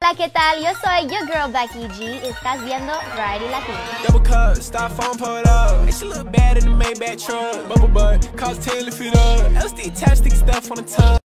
Hola, ¿qué tal? Yo soy your girl Becky G y estás viendo Variety Latino. Double cup, styrofoam pulled up. And she look bad in the Maybach truck. Bubble butt, cost 10 if it up. LSD attached, stick stuff on the tongue.